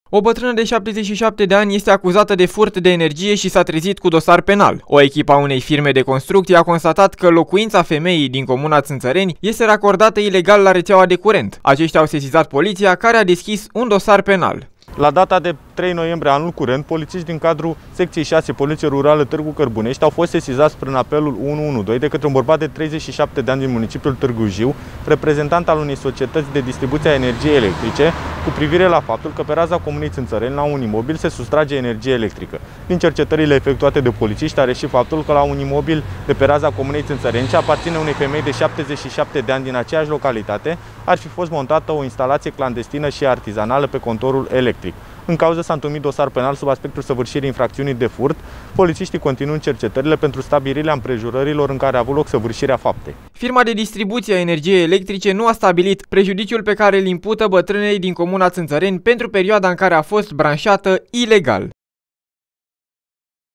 O bătrână de 77 de ani este acuzată de furt de energie și s-a trezit cu dosar penal. O echipă a unei firme de construcție a constatat că locuința femeii din comuna Țânțăreni este racordată ilegal la rețeaua de curent. Aceștia au sesizat poliția, care a deschis un dosar penal. La data de 3 noiembrie anul curent, polițiști din cadrul secției 6 Poliție Rurală Târgu Cărbunești au fost sesizați prin apelul 112 de către un bărbat de 37 de ani din municipiul Târgu Jiu, reprezentant al unei societăți de distribuție a energiei electrice, cu privire la faptul că pe raza comunei Țânțăreni, la un imobil, se sustrage energie electrică. Din cercetările efectuate de polițiști a reșit faptul că la un imobil de pe raza comunei Țânțăreni, ce aparține unei femei de 77 de ani din aceeași localitate, ar fi fost montată o instalație clandestină și artizanală pe contorul electric. În cauză s-a întomit dosar penal sub aspectul săvârșirii infracțiunii de furt. Polițiștii continuă cercetările pentru stabilirea împrejurărilor în care a avut loc săvârșirea faptei. Firma de distribuție a energiei electrice nu a stabilit prejudiciul pe care îl impută bătrânei din comuna Țânțăreni pentru perioada în care a fost branșată ilegal.